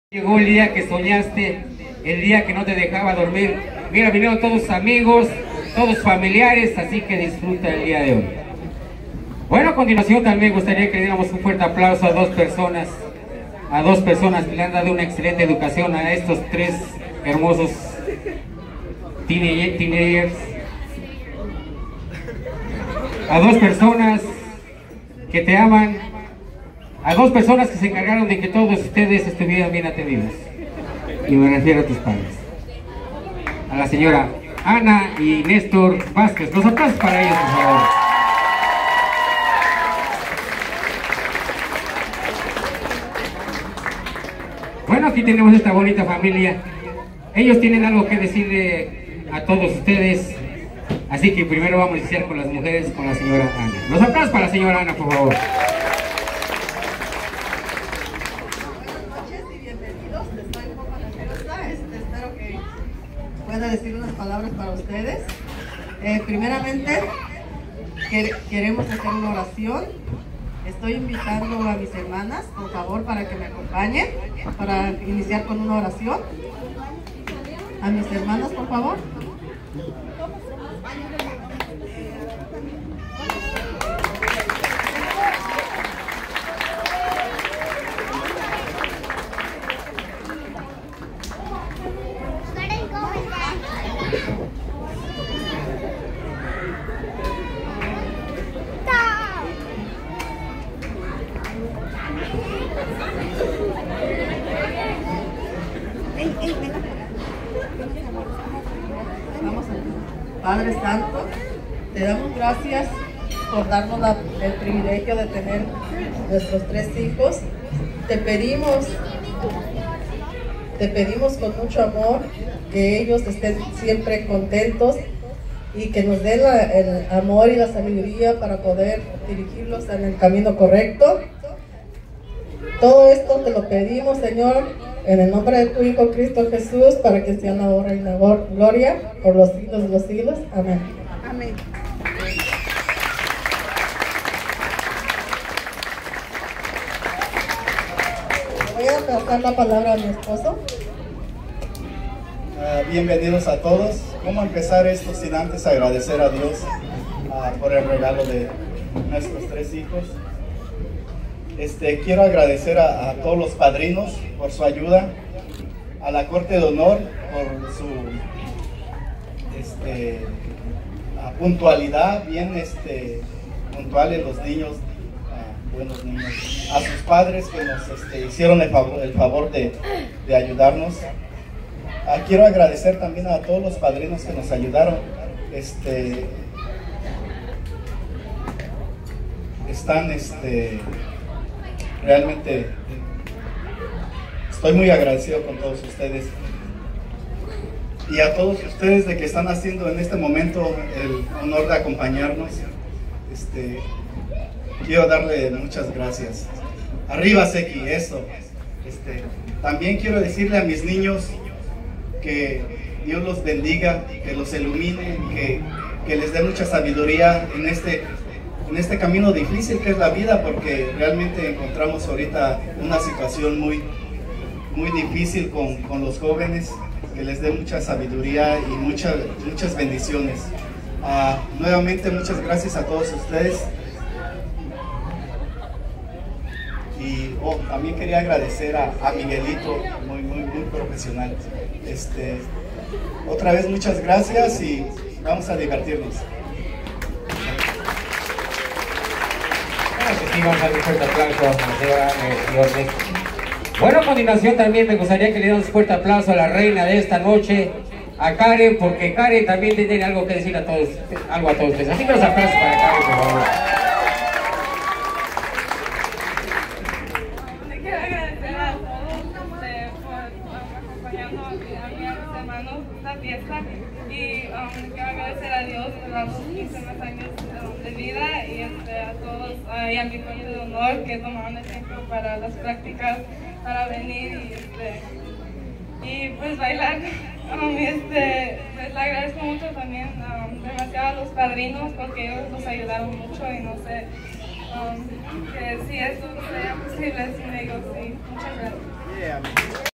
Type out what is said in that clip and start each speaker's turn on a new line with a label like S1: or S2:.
S1: Llegó el día que soñaste, el día que no te dejaba dormir. Mira, vinieron todos tus amigos, todos familiares, así que disfruta el día de hoy. Bueno, a continuación también me gustaría que le diéramos un fuerte aplauso a dos personas que le han dado una excelente educación a estos tres hermosos teenagers. A dos personas que te aman, a dos personas que se encargaron de que todos ustedes estuvieran bien atendidos. Y me refiero a tus padres. A la señora Ana y Néstor Vázquez. Los aplausos para ellos, por favor. Bueno, aquí tenemos esta bonita familia. Ellos tienen algo que decirle a todos ustedes. Así que primero vamos a iniciar con las mujeres, con la señora Ana. Los aplausos para la señora Ana, por favor.
S2: Pueda decir unas palabras para ustedes. Primeramente, queremos hacer una oración. Estoy invitando a mis hermanas, por favor, para que me acompañen, para iniciar con una oración. A mis hermanas, por favor. Padre Santo, te damos gracias por darnos el privilegio de tener nuestros tres hijos. Te pedimos con mucho amor que ellos estén siempre contentos y que nos den el amor y la sabiduría para poder dirigirlos en el camino correcto. Todo esto te lo pedimos, Señor, en el nombre de tu Hijo Cristo Jesús, para que sea la honra y la gloria por los siglos de los siglos. Amén. Amén. Voy a pasar la palabra a mi esposo.
S3: Bienvenidos a todos. ¿Cómo empezar esto sin antes agradecer a Dios por el regalo de nuestros tres hijos? Quiero agradecer a todos los padrinos por su ayuda, a la Corte de Honor por su puntualidad, bien puntuales los niños, buenos niños, a sus padres que nos hicieron el favor de ayudarnos. Quiero agradecer también a todos los padrinos que nos ayudaron. Están realmente estoy muy agradecido con todos ustedes y a todos ustedes de que están haciendo en este momento el honor de acompañarnos. Quiero darle muchas gracias. Arriba Seki, eso. También quiero decirle a mis niños que Dios los bendiga, que los ilumine, que les dé mucha sabiduría en este camino difícil que es la vida, porque realmente encontramos ahorita una situación muy difícil con los jóvenes. Que les dé mucha sabiduría y muchas bendiciones. Nuevamente muchas gracias a todos ustedes. Y también quería agradecer a Miguelito, muy profesional. Otra vez muchas gracias y vamos a divertirnos.
S1: Vamos a darle un fuerte aplauso a la señora Néstor. Bueno, a continuación también me gustaría que le demos un fuerte aplauso a la reina de esta noche, a Karen, porque Karen también tiene algo que decir a todos ustedes. Así que los aplausos para Karen, por favor.
S4: Quiero agradecer a todos por acompañarnos a mí y a mis hermanos en esta fiesta, y quiero agradecer a Dios por los 15 más años de vida, y a todos y a mi Corte de Honor que tomaron el tiempo para las prácticas, para venir y pues bailar. Pues le agradezco mucho también demasiado a los padrinos, porque ellos nos ayudaron mucho, y no sé que si esto sea posible sin ellos. Sí, muchas gracias.